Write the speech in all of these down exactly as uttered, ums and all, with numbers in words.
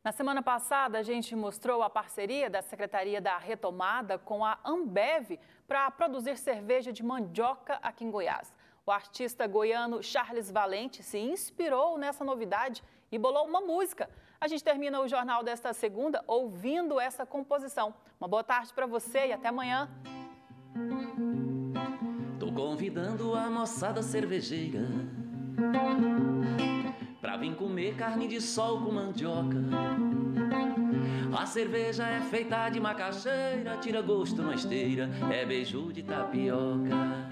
Na semana passada, a gente mostrou a parceria da Secretaria da Retomada com a Ambev para produzir cerveja de mandioca aqui em Goiás. O artista goiano Charles Valente se inspirou nessa novidade e bolou uma música. A gente termina o jornal desta segunda ouvindo essa composição. Uma boa tarde para você e até amanhã. Tô convidando a moçada cervejeira pra vir comer carne de sol com mandioca. A cerveja é feita de macaxeira, tira gosto na esteira, é beiju de tapioca.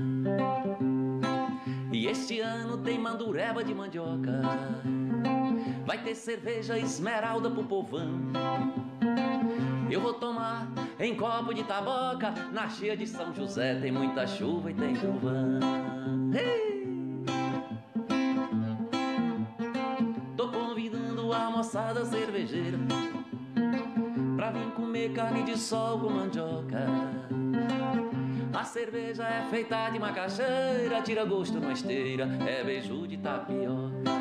E este ano tem mandureba de mandioca, vai ter cerveja esmeralda pro povão. Eu vou tomar em copo de taboca, na cheia de São José tem muita chuva e tem trovão. Hey! Tô convidando a moçada cervejeira pra vir comer carne de sol com mandioca. A cerveja é feita de macaxeira, tira gosto na esteira, é beiju de tapioca.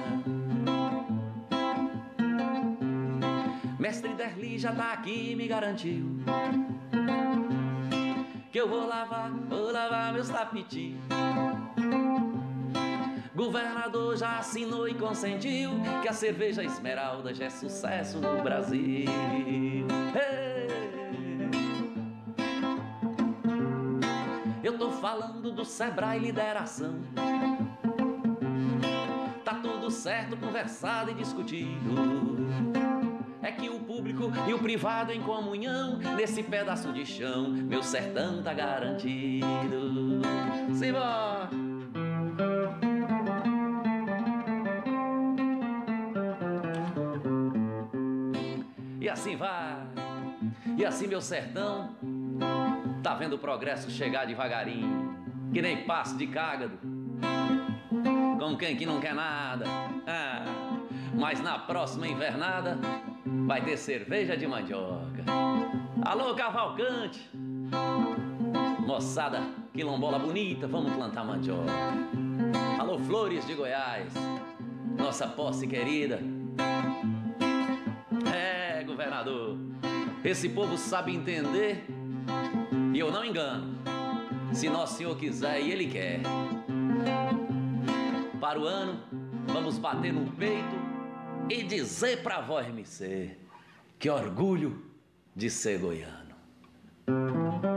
Mestre Derli já tá aqui e me garantiu que eu vou lavar, vou lavar meus tapetis. Governador já assinou e consentiu que a cerveja Esmeralda já é sucesso no Brasil. Hey! Eu tô falando do Sebrae Lideração. Tá tudo certo, conversado e discutido. É que o público e o privado em comunhão, nesse pedaço de chão, meu sertão tá garantido. Simbora! E assim vai, e assim meu sertão tá vendo o progresso chegar devagarinho, que nem passo de cágado, com quem que não quer nada. Ah, mas na próxima invernada vai ter cerveja de mandioca. Alô, Cavalcante, moçada quilombola bonita, vamos plantar mandioca. Alô, Flores de Goiás, nossa posse querida. É, governador, esse povo sabe entender e eu não engano, se nosso senhor quiser e ele quer. Para o ano, vamos bater no peito e dizer pra voz me ser que orgulho de ser goiano.